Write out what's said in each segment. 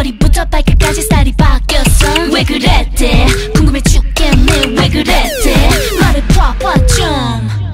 머리부터 발끝까지 스타일이 바뀌었어. 왜 그랬대? 궁금해 죽겠네. 왜 그랬대? 말해봐봐 좀.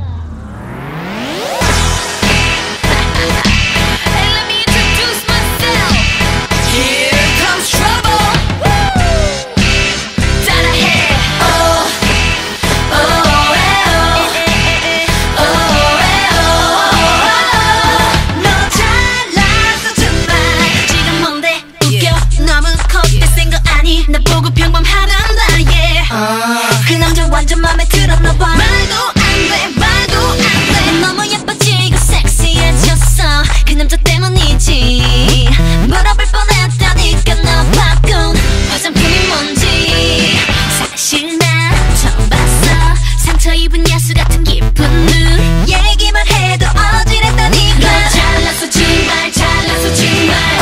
나 보고 평범하단다 yeah. 그 남자 완전 맘에 들었나봐. 말도 안돼 말도 안돼. 너무 예뻐지고 섹시해졌어. 그 남자 때문이지. 물어볼 뻔했다니까 나 바꾼 화장품이 뭔지. 사실 나 처음 봤어. 상처 입은 야수 같은 기쁜 눈. 얘기만 해도 어지럽다니까. 나 잘났어 정말 잘났어 정말.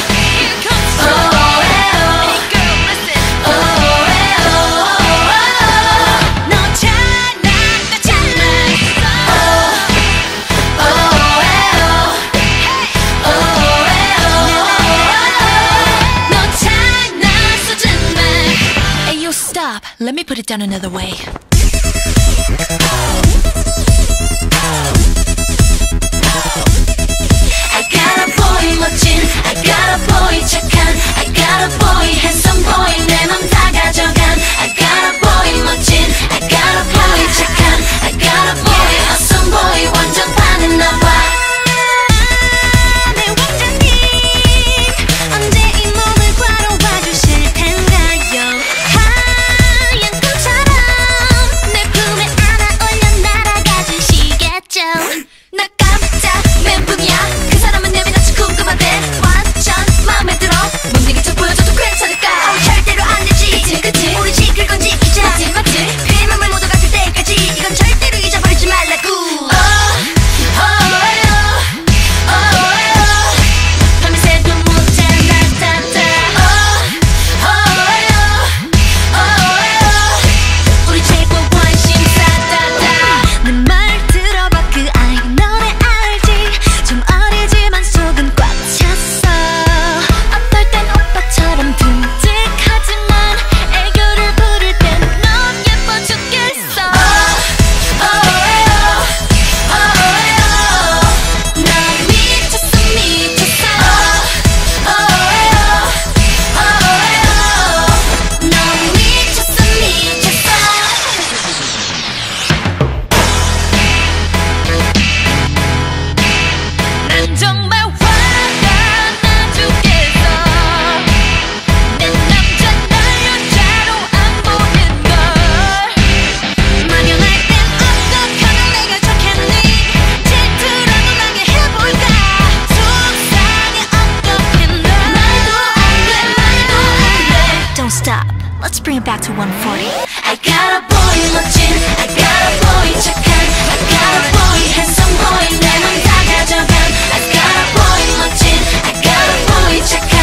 Let me put it down another way. I got a boy 멋진, I got a boy 착한, I got a boy handsome boy 내 맘 다 가져간. I got a boy 멋진, I got a boy 착한, I got a boy awesome boy 완전 반했나봐. 내 왕자님 언제 이 몸을 바로 봐주실 텐가요? 나 깜짝 멘붕이야. 그 사람은 내면같이 궁금한데 완전 맘에 들어. 몸내기 좀 보여줘도 괜찮을까? 절대로 안 되지. 그치 우리 지킬 건 지키자. 맞지 맞지. 그 맘을 모두 가질 때까지 이건 절대로 잊어버리지 말라고. 밤새도 못 잘났다. 우리 최고 관심사다. 내 말 들어봐 그 아이 너네 알지. 좀 어리지만 속은 꽉 찼어. 어떨 땐 오빠처럼 듬직하지만 애교를 부릴 땐 넌 예뻐 죽겠어. 난 미쳤어 미쳤어. 넌 미쳤어 미쳤어. 난 정말 화가 나 죽겠어. 내 남자 날 여자로 안 보는걸. 만연할 땐 어떡하면 내가 좋겠니. 질투라도 나게 해볼까. 속상해 어떡해 너. 말도 안돼 말도 안돼. Don't stop, let's bring it back to 140. I got a boy 멋진, I got a boy 착한, I got a boy handsome boy 내 맘 다 가져간. I got a boy 멋진, I got a boy 착한.